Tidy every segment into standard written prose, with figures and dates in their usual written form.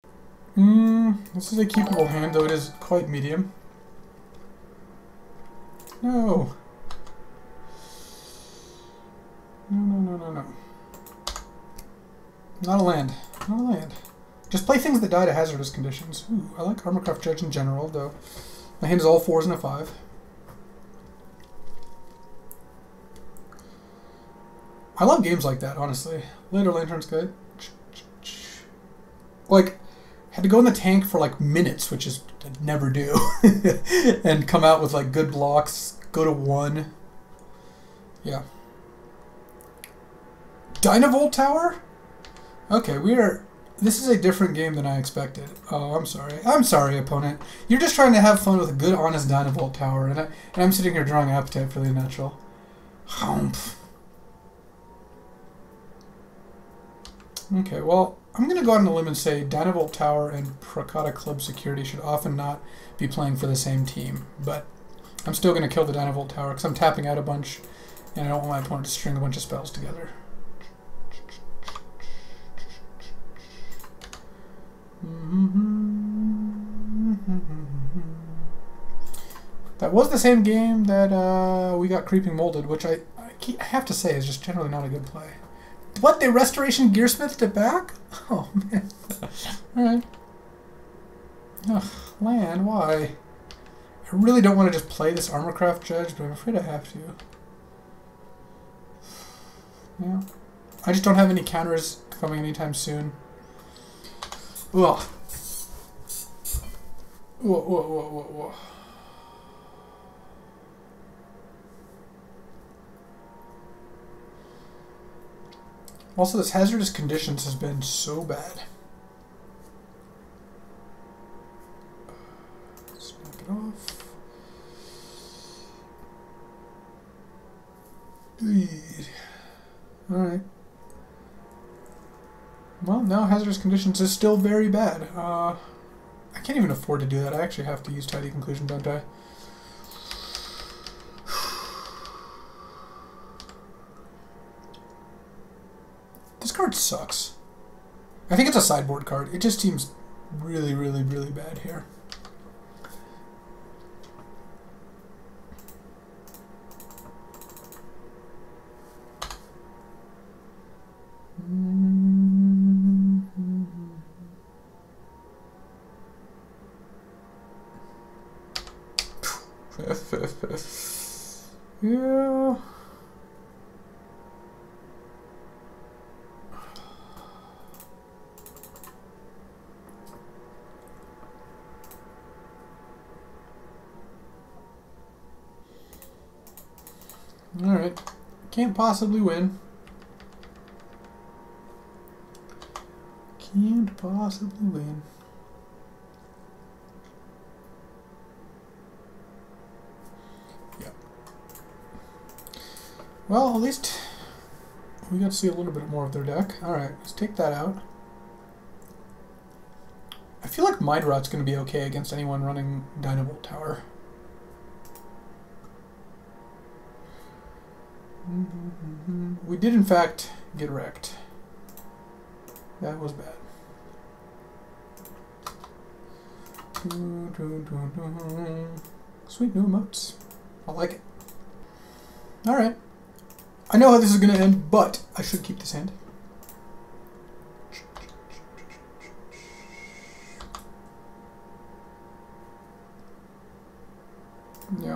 This is a keepable hand, though it is quite medium. No. No. Not a land. Not a land. Just play things that die to hazardous conditions. Ooh, I like Armorcraft Judge in general, though. My hand is all 4s and a 5. I love games like that, honestly. Later Lantern's good. Like, had to go in the tank for like minutes, which is I'd never do, and come out with like good blocks. Go to 1. Yeah. Dynavolt Tower? Okay, this is a different game than I expected. Oh, I'm sorry. I'm sorry, opponent. You're just trying to have fun with a good, honest Dynavolt Tower, and I'm sitting here drawing Appetite for the Unnatural. Humph. Okay, well, I'm going to go out on a limb and say Dynavolt Tower and Prakata Club Security should often not be playing for the same team, but I'm still going to kill the Dynavolt Tower because I'm tapping out a bunch, and I don't want my opponent to string a bunch of spells together. That was the same game that we got Creeping Molded, which I have to say is just generally not a good play. What, they Restoration Gearsmithed it back? Oh, man. Alright. Ugh, land, why? I really don't want to just play this Armorcraft Judge, but I'm afraid I have to. Yeah. I just don't have any counters coming anytime soon. Ugh. Whoa. Also, this hazardous conditions has been so bad. Snap it off. Alright. Well, now hazardous conditions is still very bad. I can't even afford to do that. I actually have to use Tidy Conclusion, don't I? This card sucks. I think it's a sideboard card. It just seems really bad here. Yeah. Alright. Can't possibly win. Can't possibly win. Yep. Well, at least we got to see a little bit more of their deck. Alright, let's take that out. I feel like Mind Rot's going to be okay against anyone running Dynavolt Tower. We did, in fact, get wrecked. That was bad. Sweet new emotes. I like it. Alright. I know how this is going to end, but I should keep this hand. Yeah.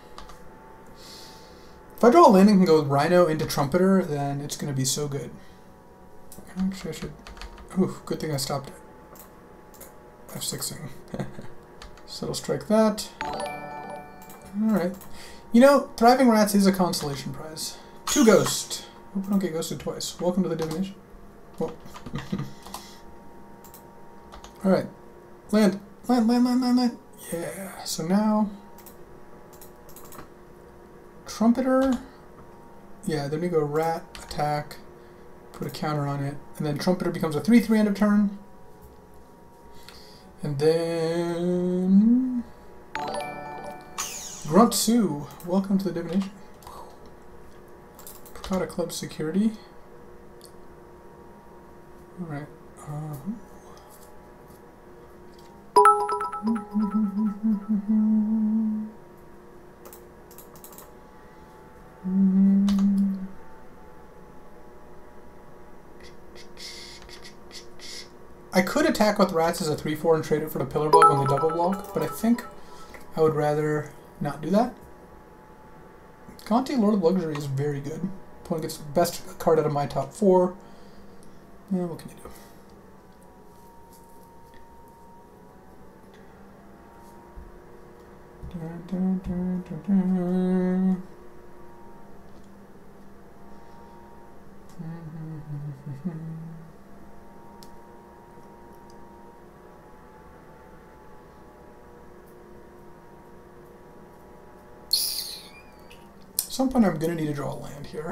If I draw a land and can go with Rhino into Trumpeter, then it's going to be so good. Actually, I should... Ooh, good thing I stopped F6ing. So it'll strike that. Alright. You know, Thriving Rats is a consolation prize. 2 Ghost. Hope I don't get ghosted twice. Welcome to the divination. Whoa. Alright. Land. Land. Yeah. So now... Trumpeter, yeah, then we go Rat, attack, put a counter on it, and then Trumpeter becomes a 3/3 end of turn. And then... Grunt Sue, welcome to the divination. Prakata Club Security. Alright. I could attack with rats as a 3/4 and trade it for the pillar block when they double block, but I think I would rather not do that. Conte Lord of Luxury is very good. Opponent gets the best card out of my top 4. What can you do? Dun, dun, dun, dun. At some point I'm going to need to draw a land here.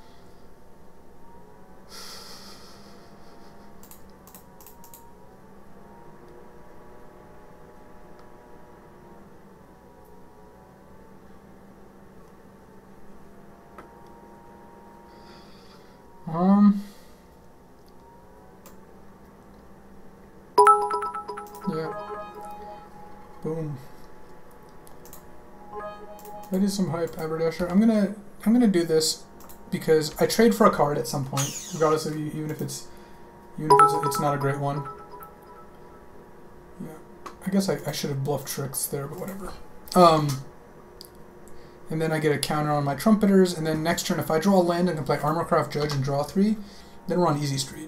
Yeah. Boom. That is some hype, Aberdasher. I'm gonna do this because I trade for a card at some point, regardless of even if it's not a great one. Yeah. I guess I should have bluffed tricks there, but whatever. And then I get a counter on my trumpeters, and then next turn if I draw a land and can play Armorcraft Judge and draw 3, then we're on easy street.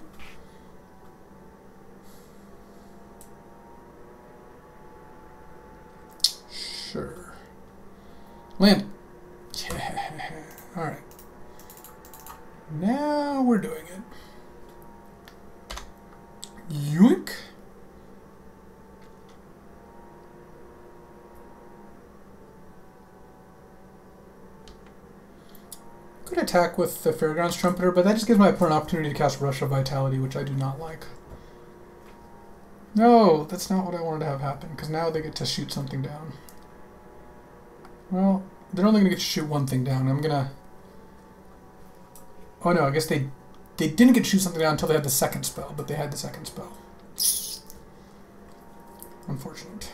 Sure. Land. Yeah. Alright. Now we're doing it. Yoink. Could attack with the Fairgrounds Trumpeter, but that just gives my opponent an opportunity to cast Rush of Vitality, which I do not like. No, that's not what I wanted to have happen, because now they get to shoot something down. Well, they're only going to get to shoot one thing down. I'm going to... Oh no, I guess they didn't get to shoot something down until they had the second spell, but they had the second spell. Unfortunate.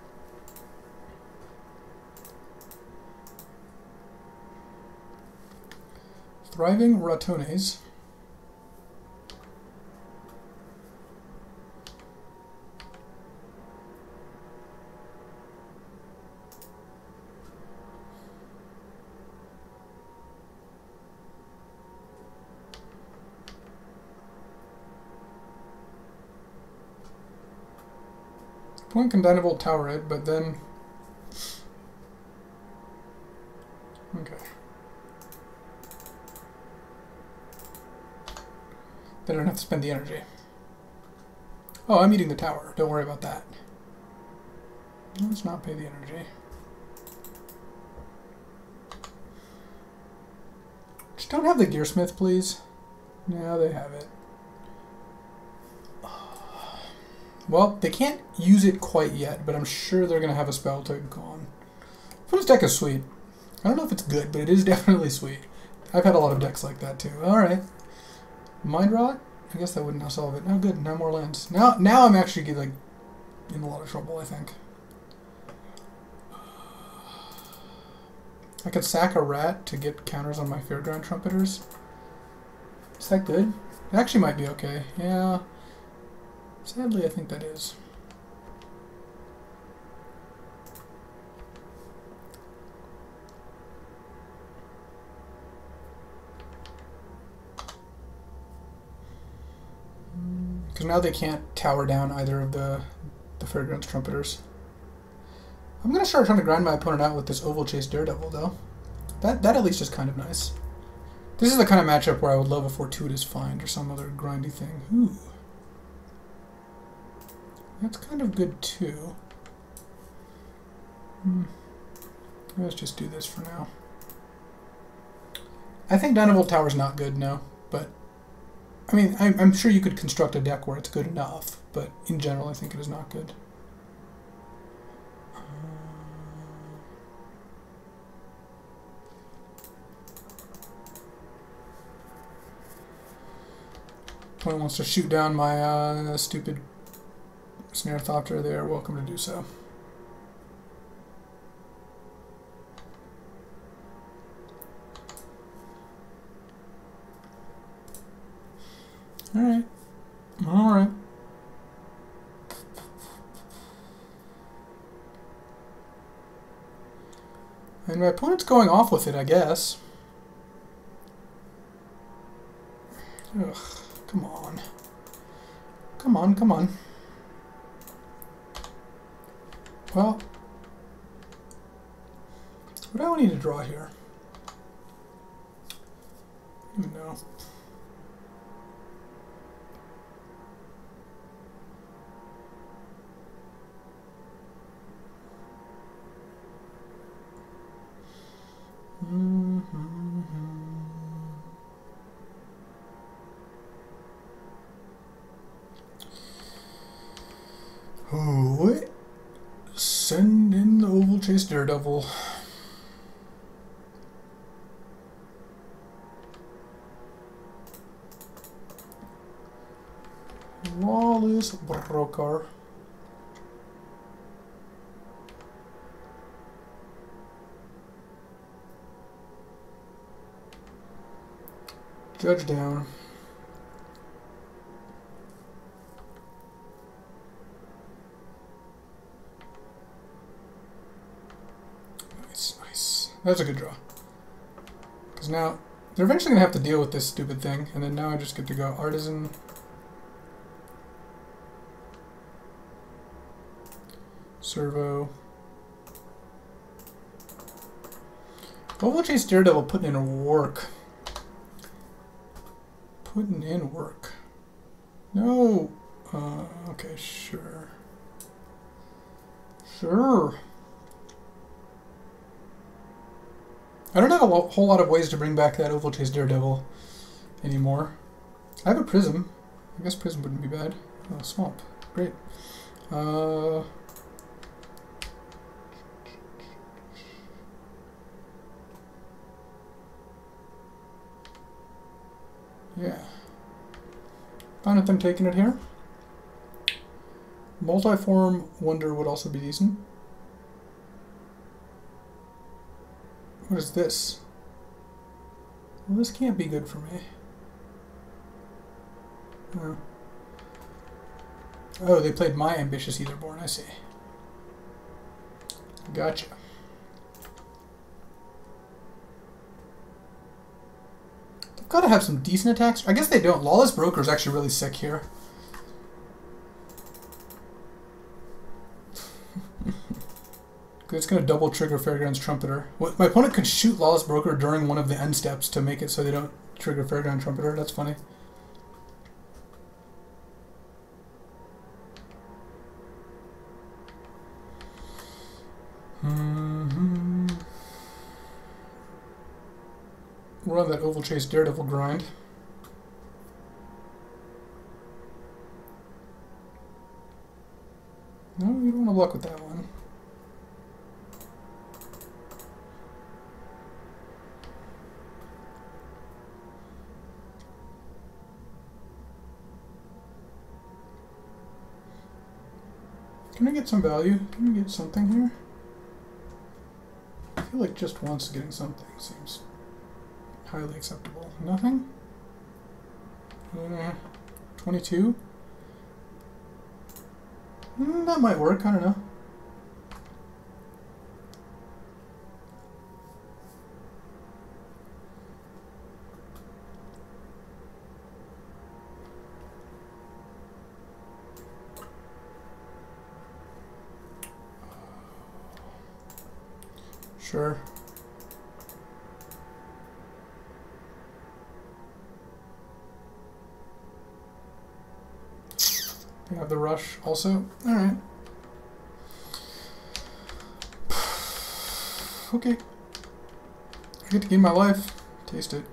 Thriving Ratones. Point can Dynavolt Tower it, but then... Okay. Then I don't have to spend the energy. Oh, I'm eating the tower. Don't worry about that. Let's not pay the energy. Just don't have the Gearsmith, please. Now they have it. Well, they can't use it quite yet, but I'm sure they're going to have a spell to go on. This deck is sweet. I don't know if it's good, but it is definitely sweet. I've had a lot of decks like that too. Alright. Mind Rot? I guess that wouldn't solve it. No, good. No more lands. Now I'm actually like in a lot of trouble, I think. I could sack a rat to get counters on my Fairground Trumpeters. Is that good? It actually might be okay. Yeah. Sadly, I think that is. Because now they can't tower down either of the Fairgrounds Trumpeters. I'm going to start trying to grind my opponent out with this Oval Chase Daredevil, though. That at least is kind of nice. This is the kind of matchup where I would love a Fortuitous Find or some other grindy thing. Ooh. That's kind of good, too. Let's just do this for now. I think Dynavolt Tower's not good, no. But, I mean, I'm sure you could construct a deck where it's good enough. But, in general, I think it is not good. Opponent wants to shoot down my stupid Snarethopter, they are welcome to do so. Alright. Alright. And my opponent's going off with it, I guess. Ugh, come on. Come on, come on. Well, what do I need to draw here? I don't know. Oh, send in the Oval Chase Daredevil. Lawless Broker. Judge down. Nice, nice. That's a good draw. Because now, they're eventually going to have to deal with this stupid thing, and then now I just get to go Artisan. Servo. Oval Chase Daredevil putting in work. Putting in work. No. Okay, sure. Sure. I don't have a whole lot of ways to bring back that Oval Chase Daredevil anymore. I have a Prism. I guess Prism wouldn't be bad. Oh, Swamp. Great. Yeah. Fine with them taking it here. Multiform Wonder would also be decent. What is this? Well, this can't be good for me. Oh, they played my Ambitious Etherborn, I see. Gotcha. They've got to have some decent attacks. I guess they don't. Lawless Broker is actually really sick here. It's going to double trigger Fairgrounds Trumpeter. My opponent could shoot Lawless Broker during one of the end steps to make it so they don't trigger Fairground Trumpeter. That's funny. We're on that Oval Chase Daredevil grind. No, you don't want to luck with that one. Can I get some value? Can we get something here? I feel like just once getting something seems highly acceptable. Nothing? 22? That might work, I don't know. Sure. They have the rush also. Alright. Okay. I get to gain my life. Taste it.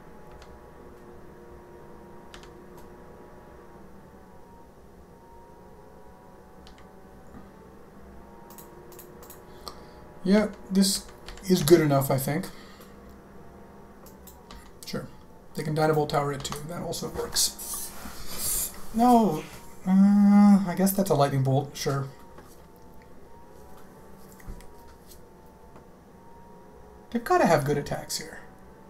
Yeah, this is good enough, I think. Sure. They can Dynavolt Tower it too. That also works. No. I guess that's a lightning bolt, sure. They've got to have good attacks here.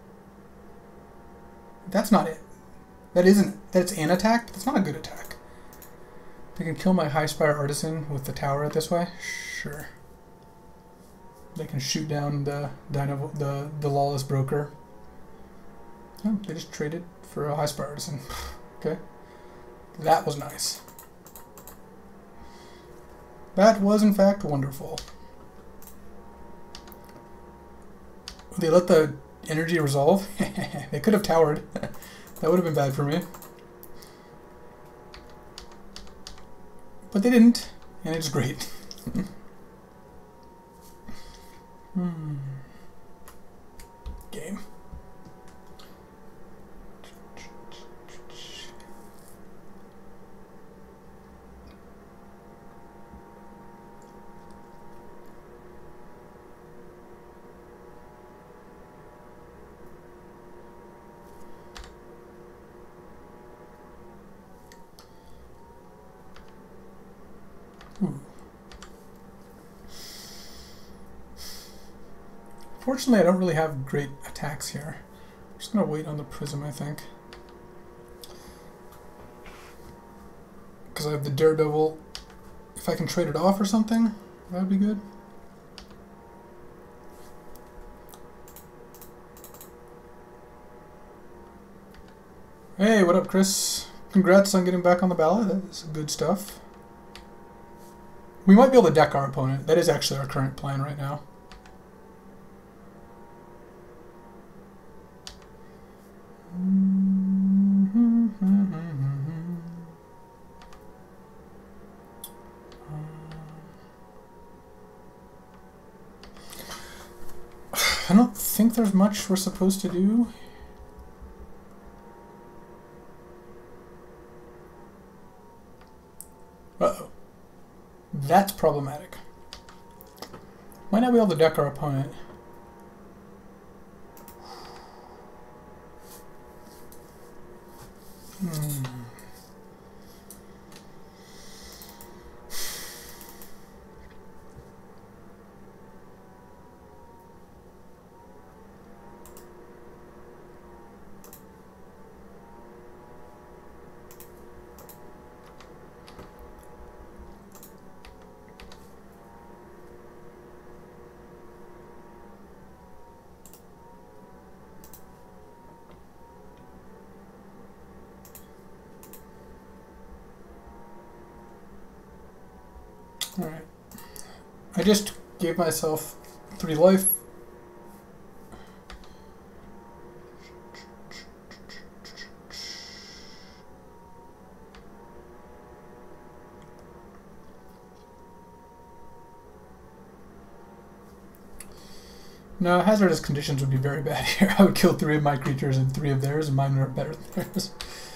That's not it. That isn't. That's an attack? That's not a good attack. They can kill my High Spire Artisan with the tower this way? Sure. They can shoot down the Lawless Broker. Oh, they just traded for a High Spire Artisan. Okay. That was nice. That was, in fact, wonderful. They let the energy resolve? They could have towered. That would have been bad for me. But they didn't, and it's great. Game. Fortunately, I don't really have great attacks here. I'm just going to wait on the Prism, I think. Because I have the Daredevil. If I can trade it off or something, that would be good. Hey, what up, Chris? Congrats on getting back on the ballot. That is good stuff. We might be able to deck our opponent. That is actually our current plan right now. I don't think there's much we're supposed to do. Uh-oh. That's problematic. Might not be able to deck our opponent. Alright. I just gave myself 3 life. No, hazardous conditions would be very bad here. I would kill 3 of my creatures and 3 of theirs, and mine are better than theirs.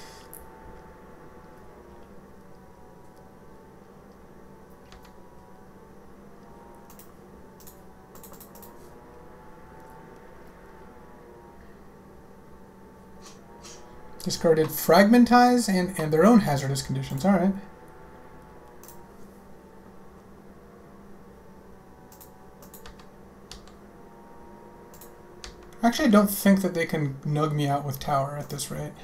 Discarded Fragmentize and their own hazardous conditions. Alright. Actually, I don't think that they can nug me out with Tower at this rate.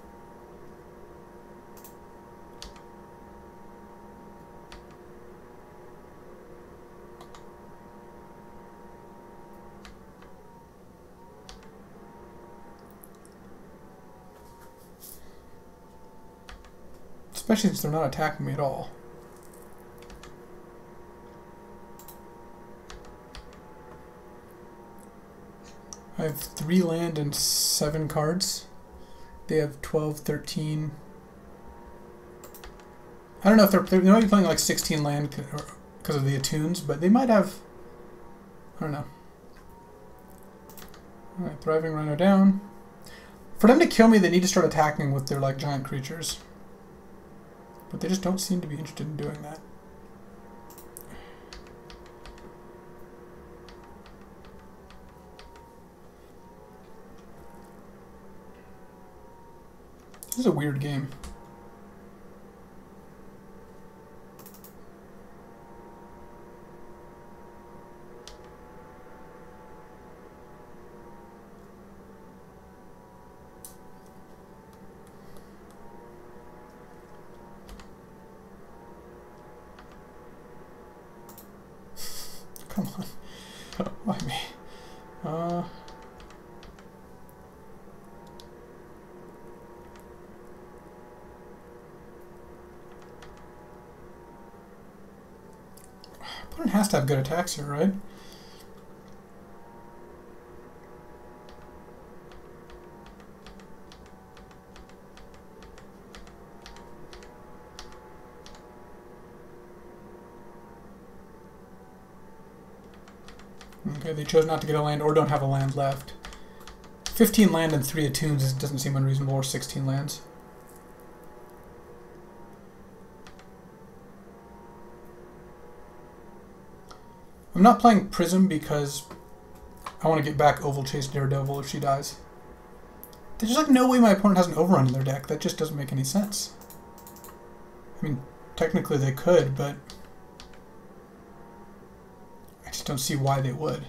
Especially since they're not attacking me at all. I have 3 land and 7 cards. They have 12, 13. I don't know if they might be playing like 16 land because of the attunes, but they might have. I don't know. Alright, Thriving Rhino down. For them to kill me, they need to start attacking with their like giant creatures. But they just don't seem to be interested in doing that. This is a weird game. Come on. Why me? Opponent has to have good attacks here, right? Okay, they chose not to get a land or don't have a land left. 15 land and 3 attunes doesn't seem unreasonable, or 16 lands. I'm not playing Prism because I want to get back Oval Chase Daredevil if she dies. There's just like no way my opponent has an overrun in their deck. That just doesn't make any sense. I mean, technically they could, but I just don't see why they would.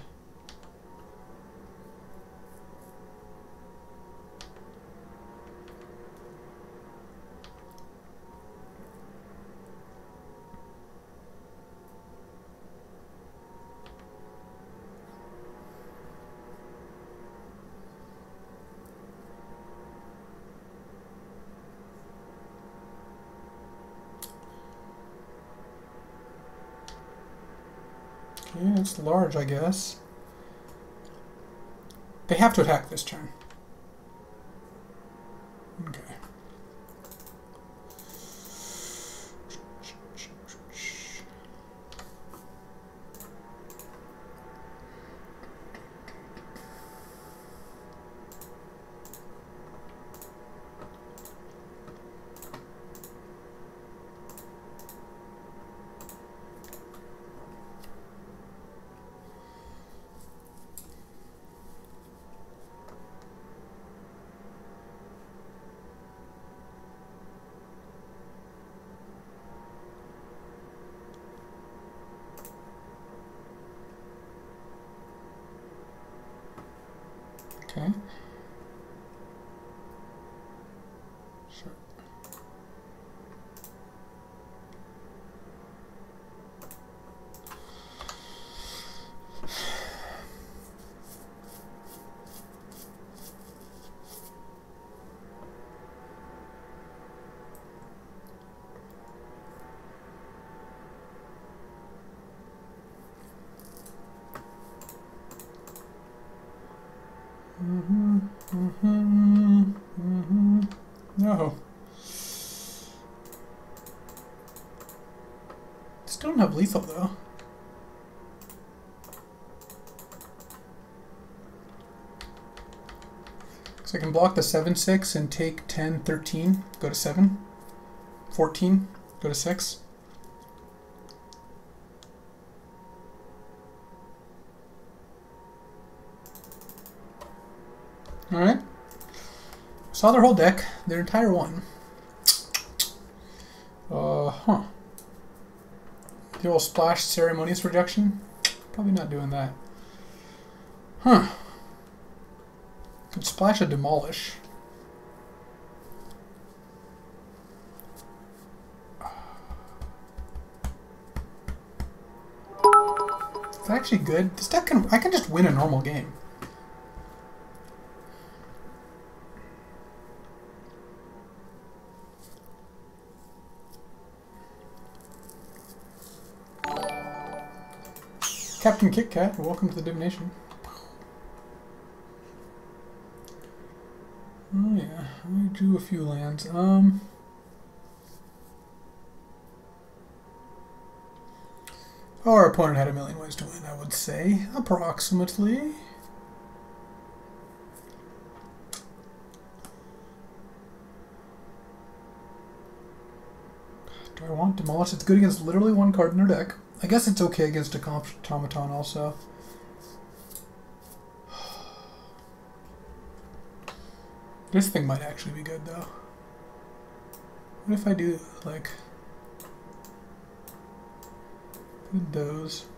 Yeah, it's large, I guess. They have to attack this turn. Okay. Okay. Sure. No. Still don't have lethal though. So I can block the 7/6 and take 10, 13, go to 7, 14, go to 6. Alright. Saw their whole deck, their entire one. Huh. The old splash ceremonious rejection? Probably not doing that. Huh. Could splash a demolish. It's actually good. This deck I can just win a normal game. Captain Kit Kat, welcome to the Divination. Oh yeah, I drew a few lands. Oh, our opponent had a million ways to win, I would say, approximately. Do I want Demolish? It's good against literally one card in their deck. I guess it's okay against a Automaton also. This thing might actually be good though. What if I do like those?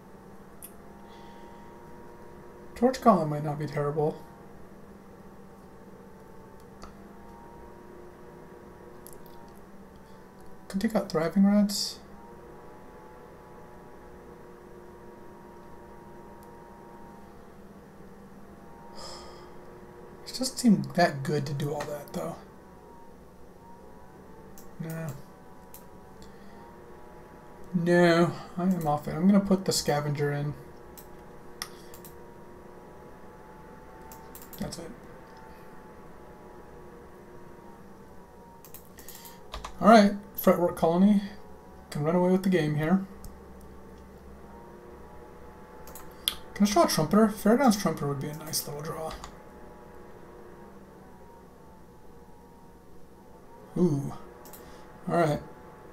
Torch Column might not be terrible. Can take out Thriving Rats. It doesn't seem that good to do all that, though. No. No, I am off it. I'm going to put the Scavenger in. That's it. Alright, Fretwork Colony can run away with the game here. Can I draw a Trumpeter? Fairgrounds Trumpeter would be a nice little draw. Ooh. Alright.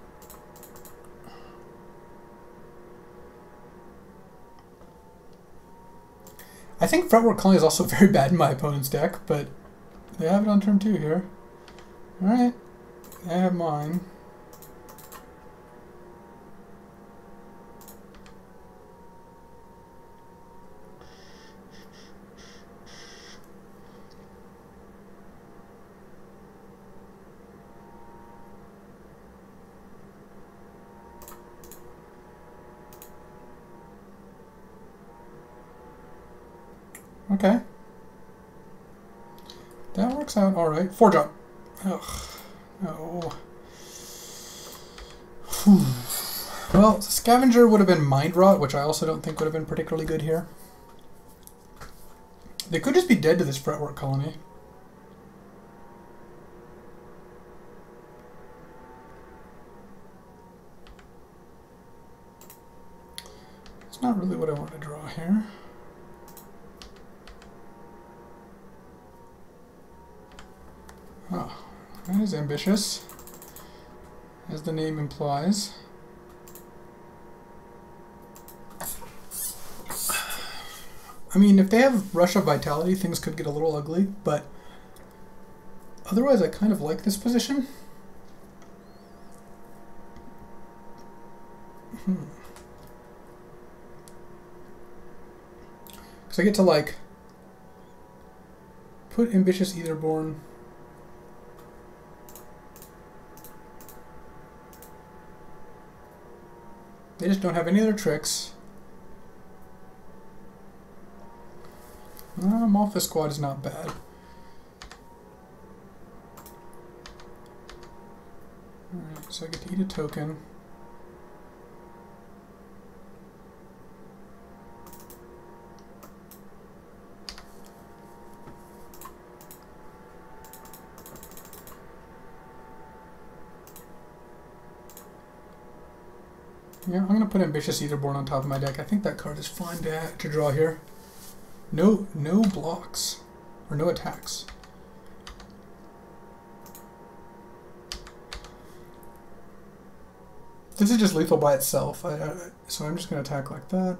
I think Fretwork Colony is also very bad in my opponent's deck, but they have it on turn 2 here. Alright. I have mine. Okay. That works out alright. 4-drop. Ugh. No. Well, Scavenger would have been Mind Rot, which I also don't think would have been particularly good here. They could just be dead to this Fretwork Colony. It's not really what I want to draw here. Oh, that is ambitious, as the name implies. I mean, if they have Rush of Vitality, things could get a little ugly, but otherwise I kind of like this position. Because I get to, like, put Ambitious Aetherborn. They just don't have any other tricks. Malphite Squad is not bad. Alright, so I get to eat a token. Yeah, I'm going to put Ambitious Aetherborn on top of my deck. I think that card is fun to draw here. No blocks. Or no attacks. This is just lethal by itself. So I'm just going to attack like that.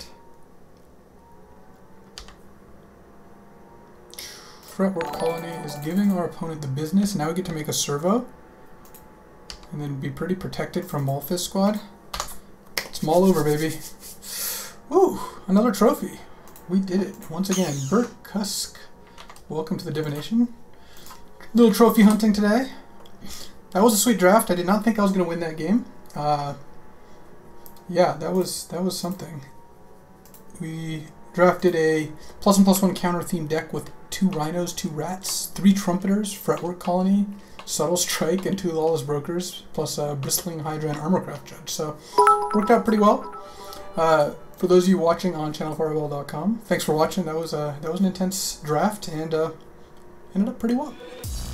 Fretwork Colony is giving our opponent the business. Now we get to make a servo. And then be pretty protected from Malphite Squad. It's all over, baby. Woo! Another trophy. We did it. Once again, Bert Kusk. Welcome to the divination. Little trophy hunting today. That was a sweet draft. I did not think I was going to win that game. Yeah, that was something. We drafted a +1/+1 counter-themed deck with 2 Rhinos, 2 Rats, 3 Trumpeters, Fretwork Colony, Subtle Strike, and 2 Lawless Brokers, plus a Bristling Hydra and Armorcraft Judge. So, worked out pretty well. For those of you watching on channelfireball.com, thanks for watching. That was an intense draft and ended up pretty well.